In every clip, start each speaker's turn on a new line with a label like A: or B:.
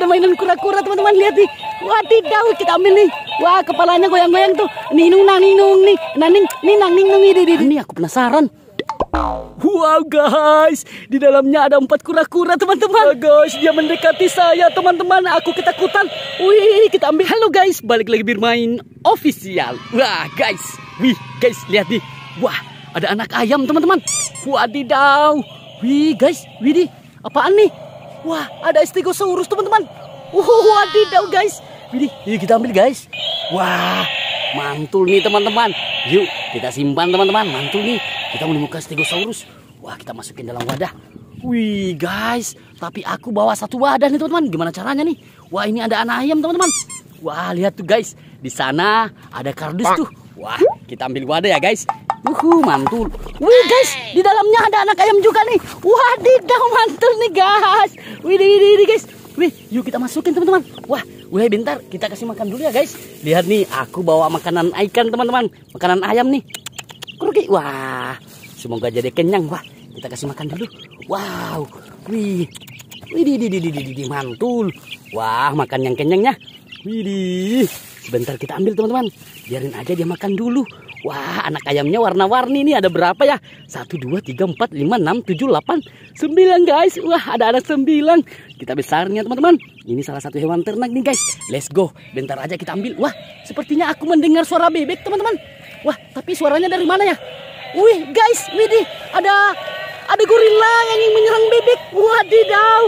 A: mainan kura-kura teman-teman, lihat nih. Wadidaw, kita ambil nih. Wah, kepalanya goyang-goyang tuh. Ninung naninung nih. Naning ninang ninung ini. Aku penasaran. Wow guys, di dalamnya ada 4 kura-kura teman-teman. Guys, dia mendekati saya teman-teman. Aku ketakutan. Wih, kita ambil. Halo guys, balik lagi bermain official. Wah guys, wih guys, lihat nih. Wah, ada anak ayam teman-teman. Wadidaw. Wih guys, widih, apaan nih? Wah, ada Stegosaurus teman-teman. Wadidaw guys. Widih, yuk kita ambil guys. Wah, mantul nih teman-teman. Yuk kita simpan teman-teman. Mantul nih. Kita menemukan Stegosaurus. Wah, kita masukin dalam wadah. Wih guys, tapi aku bawa satu wadah nih teman-teman. Gimana caranya nih? Wah, ini ada anak ayam teman-teman. Wah, lihat tuh guys. Di sana ada kardus tuh. Wah, kita ambil wadah ya guys. Mantul. Wih guys, di dalamnya ada anak ayam juga nih. Wadidaw, mantul nih guys. Wih guys. Wih, yuk kita masukin teman-teman. Wah, bentar, kita kasih makan dulu ya guys. Lihat nih, aku bawa makanan ikan teman-teman. Makanan ayam nih. Kurgi. Wah, semoga jadi kenyang. Wah, kita kasih makan dulu. Wow, wih, mantul. Wah, makan yang kenyangnya. Widih, sebentar kita ambil teman-teman. Biarin aja dia makan dulu. Wah, anak ayamnya warna-warni nih. Ada berapa ya? 1, 2, 3, 4, 5, 6, 7, 8, 9 guys. Wah, ada anak 9. Kita besarnya teman-teman. Ini salah satu hewan ternak nih guys. Let's go. Bentar aja kita ambil. Wah, sepertinya aku mendengar suara bebek teman-teman. Wah, tapi suaranya dari mana ya? Wih guys, widih, ada gorila yang ingin menyerang bebek. Wadidaw.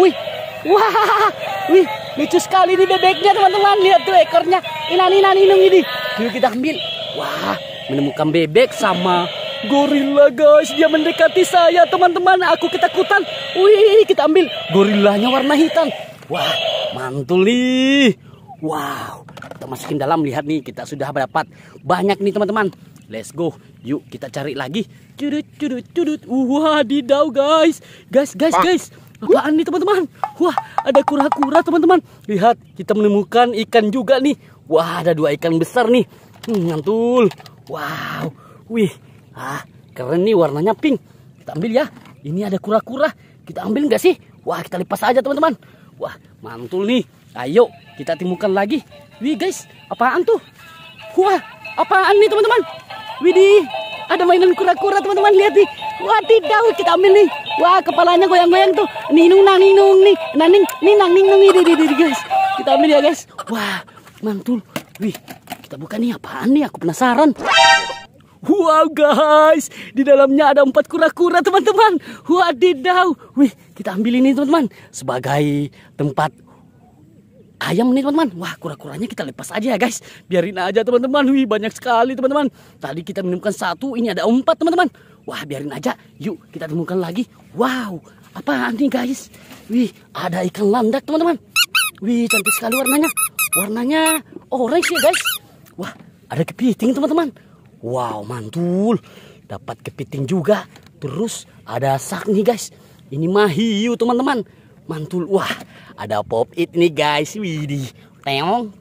A: Wih, lucu sekali nih bebeknya teman-teman. Lihat tuh ekornya. Ninung ini. Yuk kita ambil. Wah, menemukan bebek sama gorila guys. Dia mendekati saya teman-teman. Aku ketakutan. Wih, kita ambil. Gorilanya warna hitam. Wah, mantul nih. Wow, kita masukin dalam. Lihat nih, kita sudah dapat banyak nih teman-teman. Let's go. Yuk kita cari lagi. Cudut. Wadidaw guys. Guys. Apaan nih teman-teman? Wah, ada kura-kura teman-teman. Lihat, kita menemukan ikan juga nih. Wah, ada 2 ikan besar nih. Mantul. Wow. Wih. Keren nih, warnanya pink. Kita ambil ya. Ini ada kura-kura. Kita ambil nggak sih? Wah, kita lipas aja teman-teman. Wah, mantul nih. Ayo, kita temukan lagi. Wih guys, apaan tuh? Wah, apaan nih teman-teman? Widih, ada mainan kura-kura teman-teman. Lihat nih. Wadidaw, kita ambil nih. Wah, kepalanya goyang-goyang tuh. Ninung nih. Naning ninang ninung ini guys. Kita ambil ya guys. Wah, mantul. Wih, kita buka nih, apaan nih? Aku penasaran. Wow guys, di dalamnya ada 4 kura-kura teman-teman. Wadidaw. Wih, kita ambil ini teman-teman sebagai tempat ayam nih teman-teman. Wah, kura-kuranya kita lepas aja ya guys. Biarin aja teman-teman. Wih, banyak sekali teman-teman. Tadi kita menemukan 1, ini ada 4 teman-teman. Wah, biarin aja. Yuk kita temukan lagi. Wow, apaan nih guys? Wih, ada ikan landak teman-teman. Wih, cantik sekali warnanya. Warnanya orange ya guys. Wah, ada kepiting teman-teman. Wow, mantul. Dapat kepiting juga. Terus ada sak nih guys. Ini mah hiu teman-teman. Mantul. Wah, ada pop it nih guys. Widih. Teong.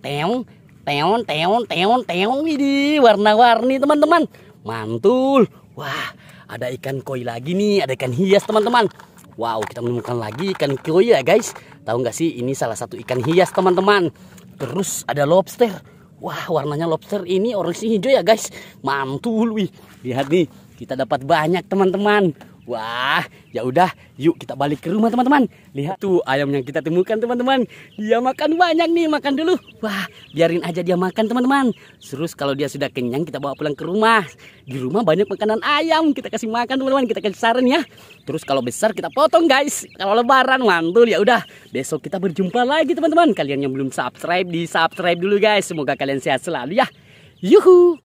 A: Widih, warna-warni teman-teman. Mantul. Wah, ada ikan koi lagi nih. Ada ikan hias teman-teman. Wow, kita menemukan lagi ikan koi ya guys. Tahu nggak sih, ini salah satu ikan hias teman-teman. Terus ada lobster. Wah, warnanya lobster ini orange hijau ya guys. Mantul. Wih, lihat nih, kita dapat banyak teman-teman. Wah, ya udah, yuk kita balik ke rumah teman-teman. Lihat tuh ayam yang kita temukan teman-teman. Dia makan banyak nih, makan dulu. Wah, biarin aja dia makan teman-teman. Terus kalau dia sudah kenyang kita bawa pulang ke rumah. Di rumah banyak makanan ayam, kita kasih makan teman-teman, kita kasih saran ya. Terus kalau besar kita potong guys. Kalau lebaran mantul ya udah. Besok kita berjumpa lagi teman-teman. Kalian yang belum subscribe, di subscribe dulu guys. Semoga kalian sehat selalu ya. Yuhu.